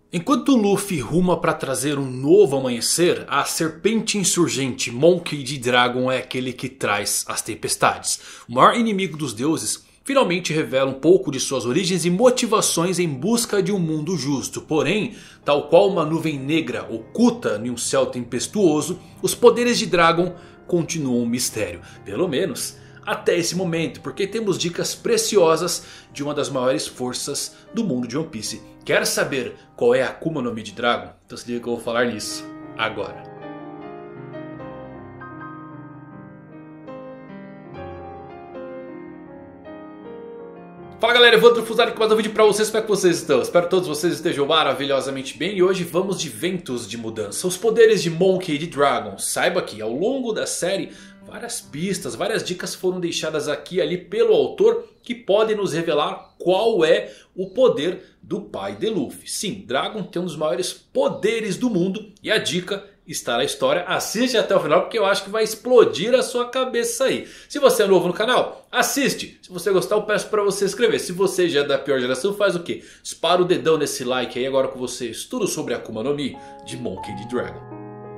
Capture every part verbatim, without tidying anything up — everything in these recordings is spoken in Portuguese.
Enquanto Luffy ruma para trazer um novo amanhecer, a serpente insurgente Monkey D. Dragon é aquele que traz as tempestades. O maior inimigo dos deuses finalmente revela um pouco de suas origens e motivações em busca de um mundo justo. Porém, tal qual uma nuvem negra oculta em um céu tempestuoso, os poderes de Dragon continuam um mistério. Pelo menos até esse momento, porque temos dicas preciosas de uma das maiores forças do mundo de One Piece. Quer saber qual é a Akuma no Mi de Dragon? Então se liga que eu vou falar nisso agora. Fala galera, Evandro Fusari com mais um vídeo pra vocês, como é que vocês estão? Espero que todos vocês estejam maravilhosamente bem. E hoje vamos de ventos de mudança, os poderes de Monkey D. Dragon. Saiba que ao longo da série várias pistas, várias dicas foram deixadas aqui e ali pelo autor que podem nos revelar qual é o poder do pai de Luffy. Sim, Dragon tem um dos maiores poderes do mundo e a dica está na história. Assiste até o final porque eu acho que vai explodir a sua cabeça aí. Se você é novo no canal, assiste. Se você gostar, eu peço para você se inscrever. Se você já é da pior geração, faz o quê? Dispara o dedão nesse like aí agora com vocês. Tudo sobre a Akuma no Mi de Monkey D. Dragon.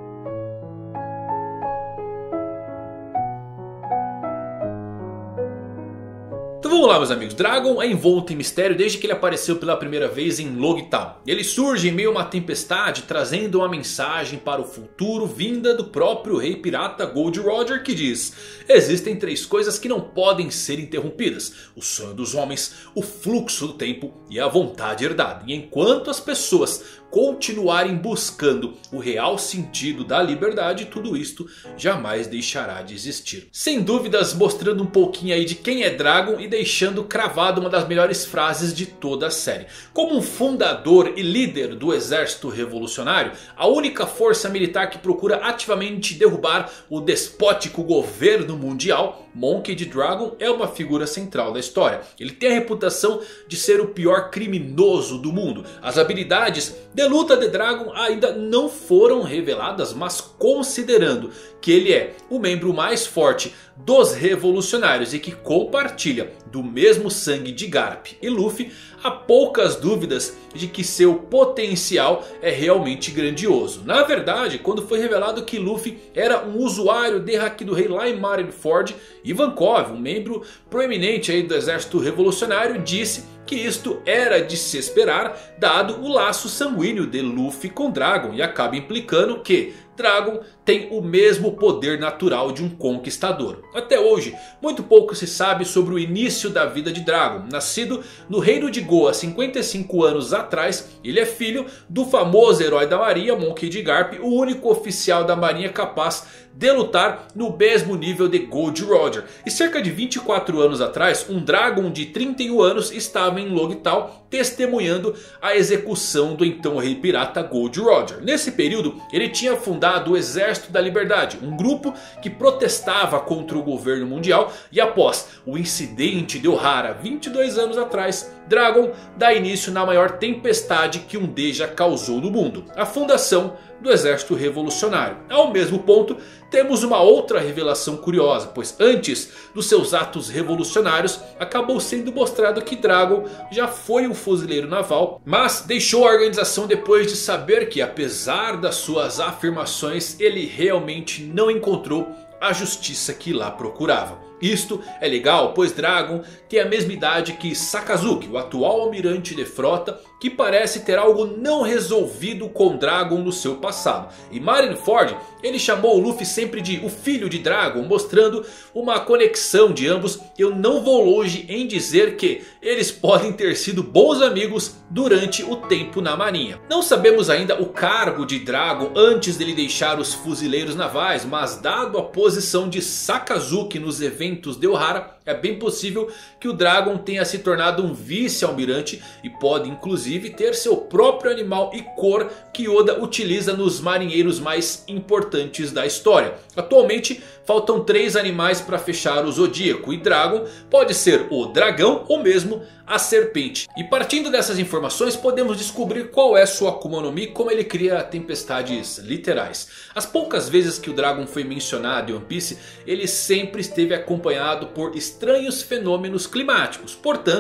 Então vamos lá meus amigos, Dragon é envolto em mistério desde que ele apareceu pela primeira vez em Logtown. Ele surge em meio a uma tempestade trazendo uma mensagem para o futuro vinda do próprio rei pirata Gold Roger, que diz: existem três coisas que não podem ser interrompidas: o sonho dos homens, o fluxo do tempo e a vontade herdada. E enquanto as pessoas continuarem buscando o real sentido da liberdade, tudo isto jamais deixará de existir. Sem dúvidas mostrando um pouquinho aí de quem é Dragon e deixando cravado uma das melhores frases de toda a série. Como um fundador e líder do exército revolucionário, a única força militar que procura ativamente derrubar o despótico governo mundial, Monkey D. Dragon é uma figura central da história. Ele tem a reputação de ser o pior criminoso do mundo. As habilidades de luta de Dragon ainda não foram reveladas, mas considerando que ele é o membro mais forte dos revolucionários e que compartilha do mesmo sangue de Garp e Luffy, há poucas dúvidas de que seu potencial é realmente grandioso. Na verdade, quando foi revelado que Luffy era um usuário de Haki do Rei lá em Marineford, Ivankov, um membro proeminente aí do exército revolucionário, disse que isto era de se esperar dado o laço sanguíneo de Luffy com Dragon, e acaba implicando que Dragon tem o mesmo poder natural de um conquistador. Até hoje, muito pouco se sabe sobre o início da vida de Dragon. Nascido no reino de Goa cinquenta e cinco anos atrás, ele é filho do famoso herói da marinha Monkey D. Garp, o único oficial da marinha capaz de lutar no mesmo nível de Gold Roger. E cerca de vinte e quatro anos atrás, um Dragon de trinta e um anos estava em Logtown testemunhando a execução do então rei pirata Gold Roger. Nesse período, ele tinha fundado o Exército da Liberdade, um grupo que protestava contra o governo mundial, e após o incidente de Ohara vinte e dois anos atrás, Dragon dá início na maior tempestade que um Deja causou no mundo: a fundação do Exército Revolucionário. Ao mesmo ponto, temos uma outra revelação curiosa, pois antes dos seus atos revolucionários, acabou sendo mostrado que Dragon já foi um fuzileiro naval, mas deixou a organização depois de saber que, apesar das suas afirmações, ele realmente não encontrou a justiça que lá procurava. Isto é legal, pois Dragon tem a mesma idade que Sakazuki, o atual almirante de frota, que parece ter algo não resolvido com Dragon no seu passado. Em Marineford, ele chamou o Luffy sempre de o filho de Dragon, mostrando uma conexão de ambos. Eu não vou longe em dizer que eles podem ter sido bons amigos durante o tempo na marinha. Não sabemos ainda o cargo de Dragon antes dele deixar os fuzileiros navais, mas dado a posição de Sakazuki nos eventos de Ohara, é bem possível que o Dragon tenha se tornado um vice-almirante e pode inclusive ter seu próprio animal e cor que Oda utiliza nos marinheiros mais importantes da história. Atualmente faltam três animais para fechar o Zodíaco, e Dragon pode ser o dragão ou mesmo a serpente. E partindo dessas informações, podemos descobrir qual é sua Akuma no Mi, como ele cria tempestades literais. As poucas vezes que o Dragon foi mencionado em One Piece, ele sempre esteve acompanhado por estranhos fenômenos climáticos. Portanto,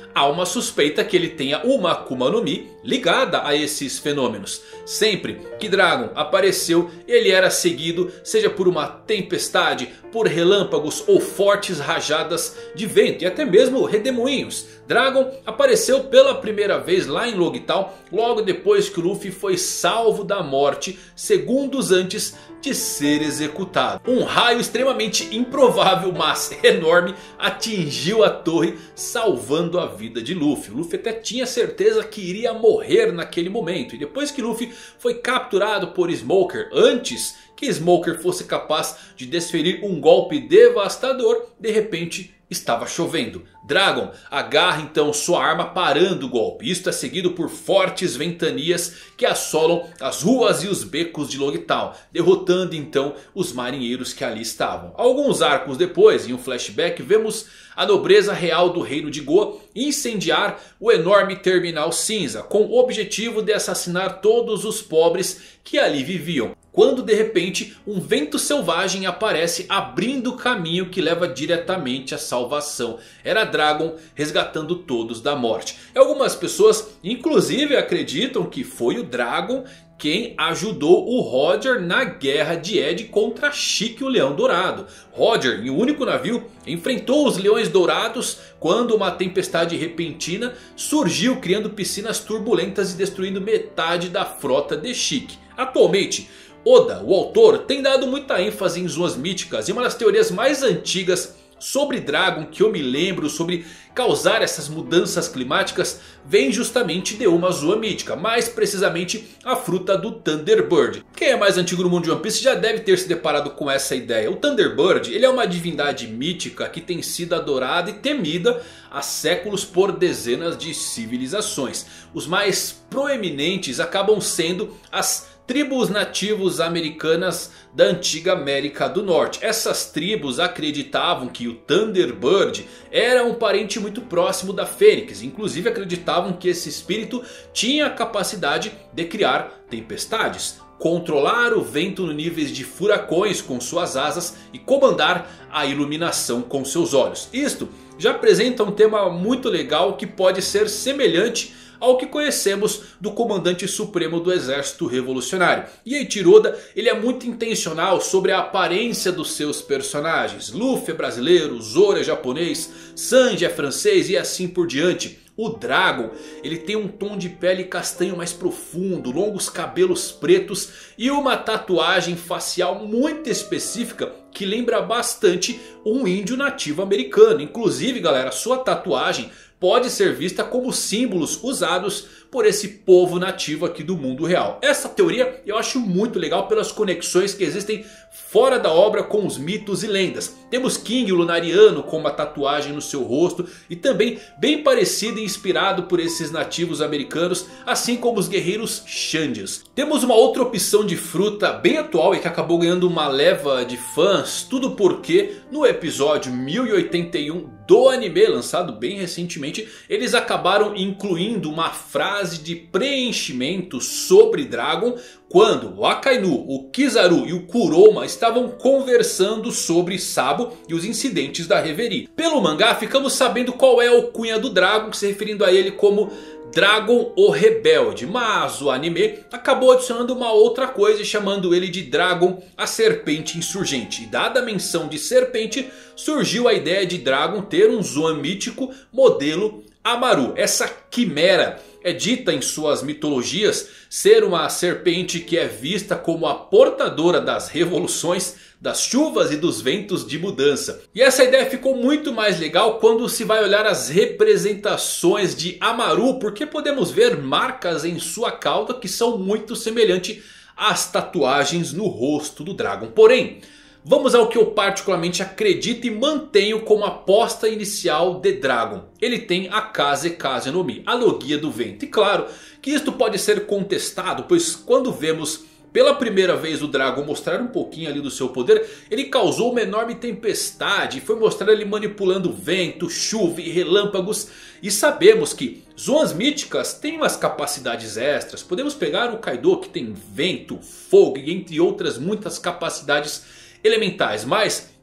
há uma suspeita que ele tenha uma Akuma no Mi ligada a esses fenômenos. Sempre que Dragon apareceu, ele era seguido seja por uma tempestade, por relâmpagos ou fortes rajadas de vento e até mesmo redemoinhos. Dragon apareceu pela primeira vez lá em Logital, logo depois que o Luffy foi salvo da morte segundos antes de ser executado. Um raio extremamente improvável, mas enorme, atingiu a torre, salvando a vida de Luffy. O Luffy até tinha certeza que iria morrer naquele momento. E depois que Luffy foi capturado por Smoker, antes que Smoker fosse capaz de desferir um golpe devastador, de repente estava chovendo. Dragon agarra então sua arma parando o golpe. Isto é seguido por fortes ventanias que assolam as ruas e os becos de Logital, derrotando então os marinheiros que ali estavam. Alguns arcos depois, em um flashback, vemos a nobreza real do reino de Go incendiar o enorme terminal cinza, com o objetivo de assassinar todos os pobres que ali viviam. Quando de repente um vento selvagem aparece abrindo o caminho que leva diretamente à salvação. Era Dragon resgatando todos da morte. E algumas pessoas inclusive acreditam que foi o Dragon quem ajudou o Roger na guerra de Ed contra Chique, o Leão Dourado. Roger, em um único navio, enfrentou os Leões Dourados quando uma tempestade repentina surgiu, criando piscinas turbulentas e destruindo metade da frota de Chique. Atualmente, Oda, o autor, tem dado muita ênfase em zonas míticas e uma das teorias mais antigas sobre Dragon que eu me lembro sobre causar essas mudanças climáticas vem justamente de uma zoa mítica, mais precisamente a fruta do Thunderbird. Quem é mais antigo no mundo de One Piece já deve ter se deparado com essa ideia. O Thunderbird ele é uma divindade mítica que tem sido adorada e temida há séculos por dezenas de civilizações. Os mais proeminentes acabam sendo as tribos nativos americanas da antiga América do Norte. Essas tribos acreditavam que o Thunderbird era um parente muito próximo da Fênix. Inclusive acreditavam que esse espírito tinha a capacidade de criar tempestades, controlar o vento no níveis de furacões com suas asas e comandar a iluminação com seus olhos. Isto já apresenta um tema muito legal que pode ser semelhante ao que conhecemos do comandante supremo do exército revolucionário. E Eiichiro Oda ele é muito intencional sobre a aparência dos seus personagens. Luffy é brasileiro, Zoro é japonês, Sanji é francês e assim por diante. O Dragon ele tem um tom de pele castanho mais profundo, longos cabelos pretos e uma tatuagem facial muito específica que lembra bastante um índio nativo americano. Inclusive galera, sua tatuagem pode ser vista como símbolos usados por esse povo nativo aqui do mundo real. Essa teoria eu acho muito legal pelas conexões que existem fora da obra com os mitos e lendas. Temos King, o Lunariano, com uma tatuagem no seu rosto e também bem parecido e inspirado por esses nativos americanos, assim como os guerreiros Xandias. Temos uma outra opção de fruta bem atual e que acabou ganhando uma leva de fãs, tudo porque no episódio mil e oitenta e um do anime, lançado bem recentemente, eles acabaram incluindo uma frase de preenchimento sobre Dragon quando o Akainu, o Kizaru e o Kuroma estavam conversando sobre Sabo e os incidentes da Reverie. Pelo mangá ficamos sabendo qual é a alcunha do Dragon, se referindo a ele como Dragon o Rebelde, mas o anime acabou adicionando uma outra coisa, chamando ele de Dragon a Serpente Insurgente. E dada a menção de serpente, surgiu a ideia de Dragon ter um Zoan mítico modelo Amaru. Essa quimera é dita em suas mitologias ser uma serpente que é vista como a portadora das revoluções, das chuvas e dos ventos de mudança. E essa ideia ficou muito mais legal quando se vai olhar as representações de Amaru, porque podemos ver marcas em sua cauda que são muito semelhantes às tatuagens no rosto do Dragon. Porém, vamos ao que eu particularmente acredito e mantenho como aposta inicial de Dragon. Ele tem a Kaze Kaze no Mi, a Logia do Vento. E claro que isto pode ser contestado, pois quando vemos pela primeira vez o Dragon mostrar um pouquinho ali do seu poder, ele causou uma enorme tempestade e foi mostrar ele manipulando vento, chuva e relâmpagos. E sabemos que zonas míticas têm umas capacidades extras. Podemos pegar o Kaido que tem vento, fogo e entre outras muitas capacidades elementais. Mas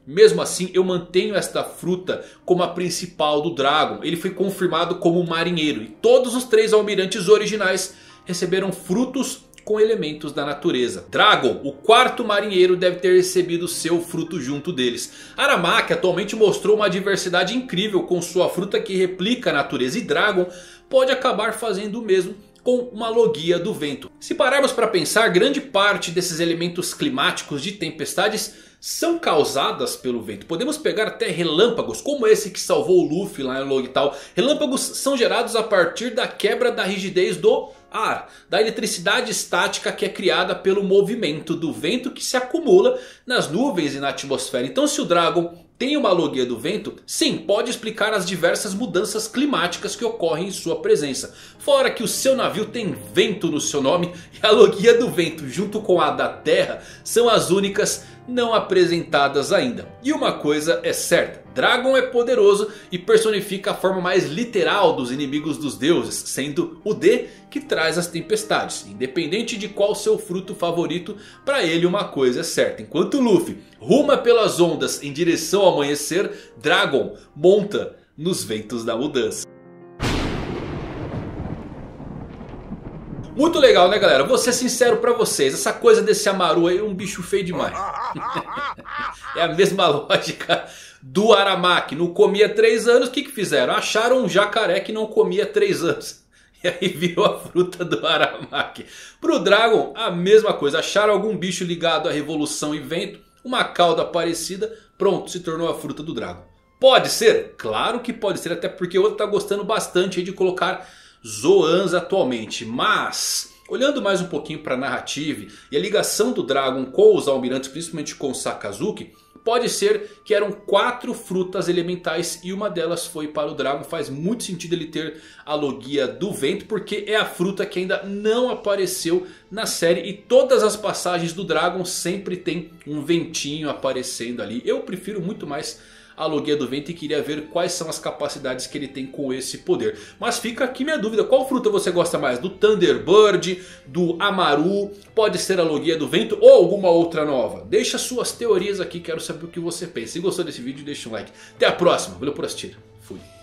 Mesmo assim, eu mantenho esta fruta como a principal do Dragon. Ele foi confirmado como marinheiro. E todos os três almirantes originais receberam frutos com elementos da natureza. Dragon, o quarto marinheiro, deve ter recebido seu fruto junto deles. Aramaki atualmente mostrou uma diversidade incrível com sua fruta que replica a natureza. E Dragon pode acabar fazendo o mesmo com uma logia do vento. Se pararmos para pensar, grande parte desses elementos climáticos de tempestades são causadas pelo vento. Podemos pegar até relâmpagos, como esse que salvou o Luffy lá em Logital. Relâmpagos são gerados a partir da quebra da rigidez do ar, da eletricidade estática que é criada pelo movimento do vento que se acumula nas nuvens e na atmosfera. Então, se o Dragon tem uma logia do vento, sim, pode explicar as diversas mudanças climáticas que ocorrem em sua presença. Fora que o seu navio tem vento no seu nome, e a logia do vento junto com a da terra são as únicas não apresentadas ainda. E uma coisa é certa, Dragon é poderoso e personifica a forma mais literal dos inimigos dos deuses, sendo o D que traz as tempestades. Independente de qual seu fruto favorito, para ele uma coisa é certa: enquanto Luffy ruma pelas ondas em direção ao amanhecer, Dragon monta nos ventos da mudança. Muito legal, né, galera? Vou ser sincero pra vocês, essa coisa desse Amaru aí é um bicho feio demais. É a mesma lógica do Aramaki. Não comia três anos, o que que fizeram? Acharam um jacaré que não comia três anos. E aí virou a fruta do Aramaki. Pro Dragon, a mesma coisa. Acharam algum bicho ligado à revolução e vento, uma cauda parecida, pronto, se tornou a fruta do Dragon. Pode ser? Claro que pode ser, até porque o outro tá gostando bastante de colocar Zoans atualmente. Mas, olhando mais um pouquinho para a narrativa e a ligação do Dragon com os almirantes, principalmente com o Sakazuki, pode ser que eram quatro frutas elementais e uma delas foi para o Dragon. Faz muito sentido ele ter a logia do vento, porque é a fruta que ainda não apareceu na série. E todas as passagens do Dragon sempre tem um ventinho aparecendo ali. Eu prefiro muito mais a logia do vento e queria ver quais são as capacidades que ele tem com esse poder. Mas fica aqui minha dúvida, qual fruta você gosta mais? Do Thunderbird, do Amaru, pode ser a logia do vento ou alguma outra nova? Deixa suas teorias aqui, quero saber o que você pensa. Se gostou desse vídeo, deixa um like. Até a próxima, valeu por assistir, fui.